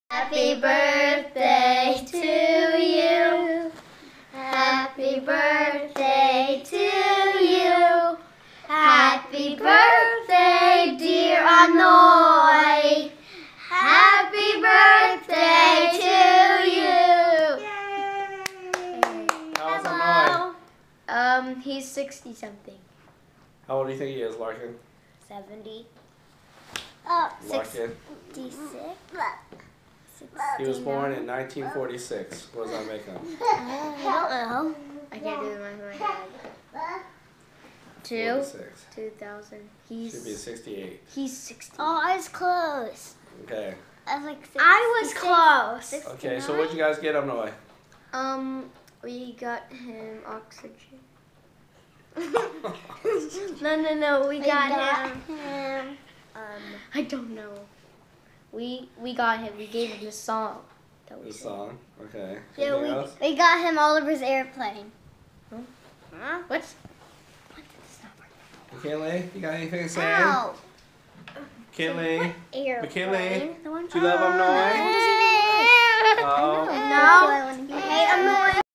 Happy birthday to you. Happy birthday to you. Happy birthday, dear Ong Noi. Happy birthday to you. Yay! How's Ong Noi? He's 60 something. How old do you think he is, Larkin? 70. Larkin. 66. He was born in 1946. What does that make him? I don't know. I can't do the math in my head. 46. 2000. Should be 68. He's 60. Oh, I was close. Okay. I was like 60. I was close. 69. Okay, so what'd you guys get, Ong Noi? We got him oxygen. No. We got him. I don't know. We got him. We gave him the song. The song? Okay. Yeah, Anything else? we got him Oliver's airplane. Huh? What? McKinley, you got anything to say? Ow. McKinley? Airplane. McKinley? The one Do you love Ong Noi? What does he mean? Oh. No. I hate Ong Noi.